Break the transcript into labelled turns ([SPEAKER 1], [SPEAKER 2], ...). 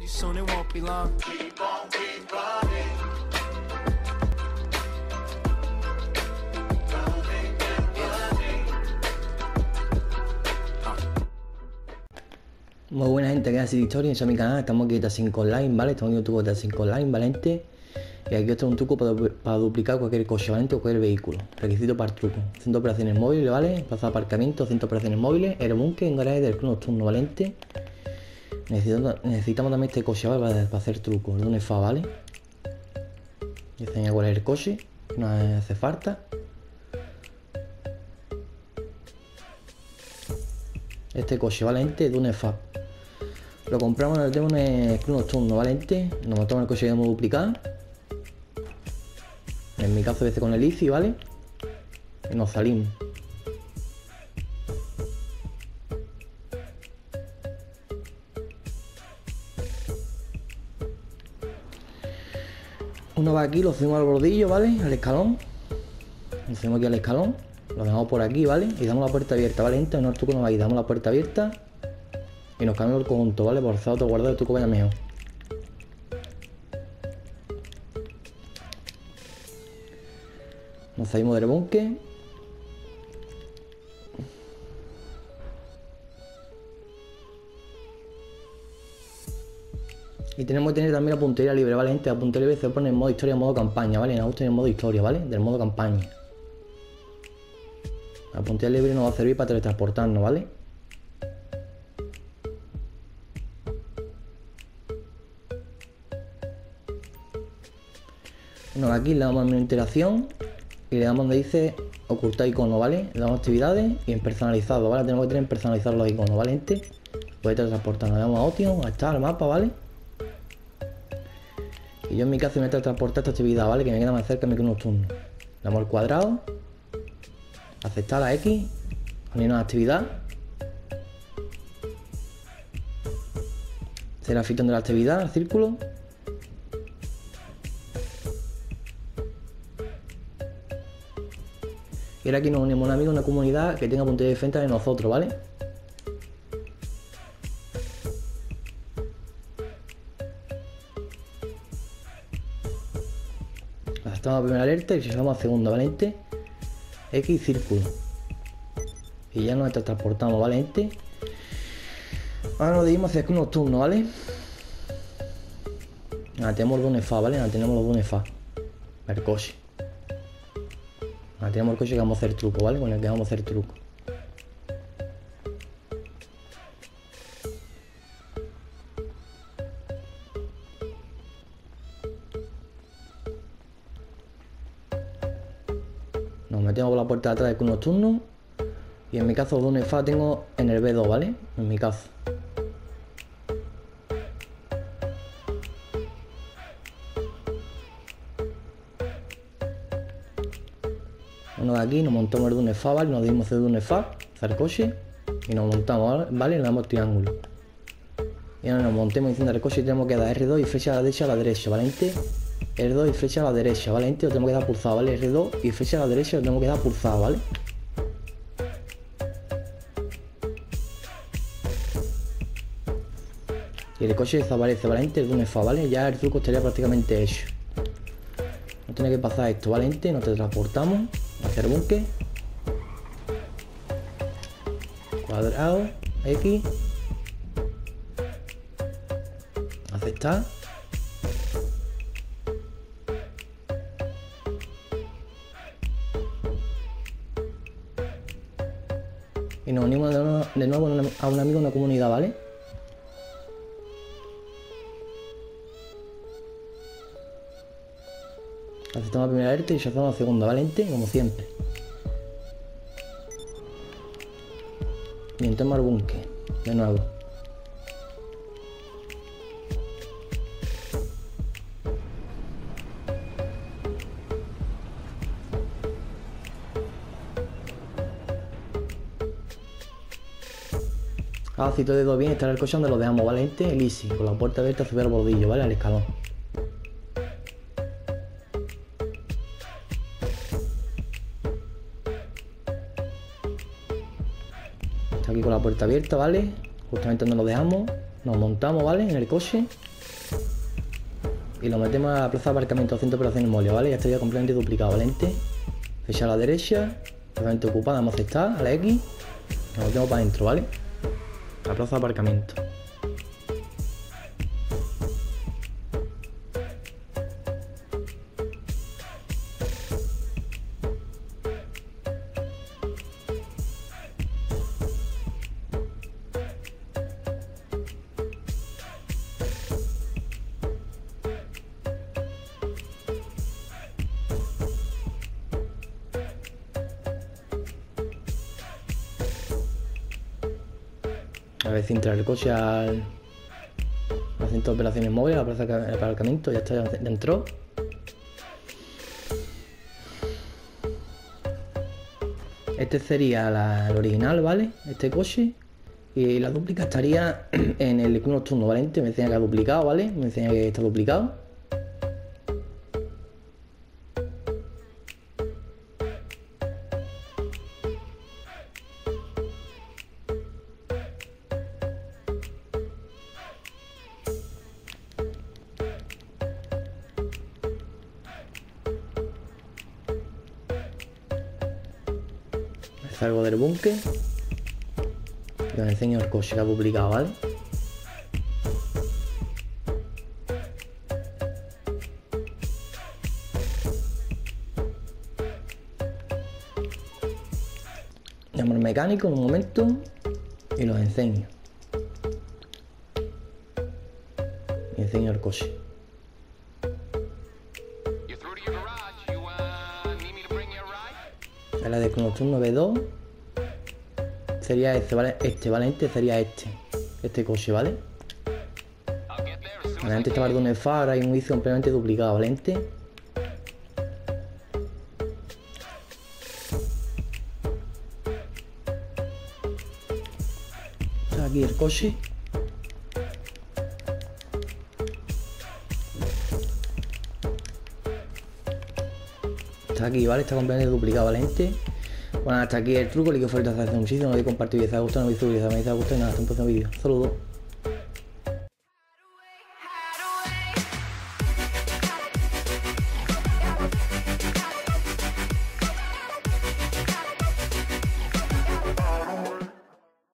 [SPEAKER 1] Soon it won't be long.
[SPEAKER 2] Muy buena gente que hace historia en mi canal. Estamos aquí en T5 Online, ¿vale? Estamos en YouTube de T5 Online, ¿vale, gente? Y aquí os traigo un truco para duplicar cualquier coche, ¿vale? O cualquier vehículo. Requisito para el truco: 100 operaciones móviles, ¿vale? Plaza de aparcamiento, 100 operaciones móviles, Aerobunker en garaje del club nocturno, ¿vale, gente? Necesitamos también este coche, ¿vale? Para hacer trucos de un EFA, ¿vale? Y enseñar cuál es el coche, no hace falta. Este coche, ¿vale, gente? De un EFA. Lo compramos en el club nocturno, ¿vale, gente? Nos montamos el coche que queremos duplicar. En mi caso, a veces con el ICI, ¿vale? Y nos salimos. Uno va aquí, lo subimos al bordillo, ¿vale? Al escalón. Lo subimos aquí al escalón. Lo dejamos por aquí, ¿vale? Y damos la puerta abierta, ¿vale, gente? No, el truco no va ahí. Damos la puerta abierta. Y nos cambiamos el conjunto, ¿vale? Por hacer otro guardado, el truco vaya mejor. Nos salimos del búnker. Y tenemos que tener también la puntería libre, ¿vale, gente? La puntería libre se pone en modo historia, en modo campaña, ¿vale? Nos gusta en modo historia, ¿vale? Del modo campaña. La puntería libre nos va a servir para teletransportarnos, ¿vale? Bueno, aquí le damos a menú interacción y le damos donde dice ocultar icono, ¿vale? Le damos actividades y en personalizado, ¿vale? Tenemos que tener en personalizar los iconos, ¿vale, gente? Puede teletransportarnos, le damos a option, a estar, al mapa, ¿vale? Y yo en mi caso me voy a teletransportar esta actividad, ¿vale? Que me queda más cerca de mi club nocturno. Le damos al cuadrado, aceptar la X, unirnos a la actividad. Será anfitrión de la actividad, el círculo. Y ahora aquí nos unimos a un amigo, una comunidad que tenga puntería de defensa de nosotros, ¿vale? Aceptamos la primera alerta y llegamos a segunda, ¿vale, gente? X círculo. Y ya nos transportamos, ¿vale, gente? Ahora nos dirigimos hacia el club nocturno, ¿vale? Ahora tenemos los dones FA, ¿vale? Ahora tenemos los dones FA. El coche. Ahora tenemos el coche que vamos a hacer truco, ¿vale? Con el que vamos a hacer truco. Nos metemos por la puerta de atrás del club nocturno. Y en mi caso los dones FA tengo en el B2, ¿vale? En mi caso. Bueno, de aquí nos montamos el Dune FA, ¿vale? Nos dimos el Dune FA, hacer coche y nos montamos, ¿vale? Le damos triángulo. Y ahora nos montemos encima del coche y tenemos que dar R2 y flecha a la derecha, ¿vale, gente? R2 y flecha a la derecha, ¿vale, gente? Lo tenemos que dar pulsado, ¿vale? R2 y flecha a la derecha lo tenemos que dar pulsado, ¿vale? Y el coche desaparece, ¿vale, gente? El Dune FA, ¿vale? Ya el truco estaría prácticamente hecho. No tiene que pasar esto, ¿vale, gente? Nos transportamos hacia el búnker. Cuadrado, X. Aceptar. Y nos unimos de nuevo a un amigo en una comunidad, ¿vale? Aceptamos la primera alerta y rechazamos la segunda, ¿vale, gente? Como siempre. Y entramos al búnker, de nuevo. Ahora si todo de dos bien, estará el coche donde lo dejamos, ¿vale, gente? El easy, con la puerta abierta subir al bordillo, ¿vale? Al escalón. Está aquí con la puerta abierta, ¿vale? Justamente donde lo dejamos. Nos montamos, ¿vale? En el coche. Y lo metemos a la plaza de aparcamiento, centro de operaciones móviles, ¿vale? Ya estaría completamente duplicado, ¿vale? Fecha a la derecha, totalmente ocupada, vamos a aceptar a la X. Nos metemos para adentro, ¿vale? La plaza de aparcamiento. A ver si entra el coche al centro de operaciones móviles, a la plaza de aparcamiento, ya está, ya entró. Este sería el original, ¿vale? Este coche. Y la dúplica estaría en el Equinox Turbo, ¿vale? Me enseña que ha duplicado, ¿vale? Me enseña que está duplicado. Salgo del búnker y os enseño el coche que ha duplicado, ¿vale? Llamo al mecánico en un momento y los enseño. Y enseño el coche. La de Cronoturno V2 sería este, ¿vale? ¿Vale? Sería este coche, ¿vale? Antes estaba el de un EFA, ahora hay un ISO completamente duplicado, ¿vale? Está aquí el coche. Está aquí, ¿vale? Está completamente duplicado, ¿vale? Bueno, hasta aquí el truco, le quiero felicitar muchísimo, no olvidéis compartir, si os ha gustado, no olvidéis suscribiros, me ha gustado y nada, hasta un próximo vídeo. Saludos.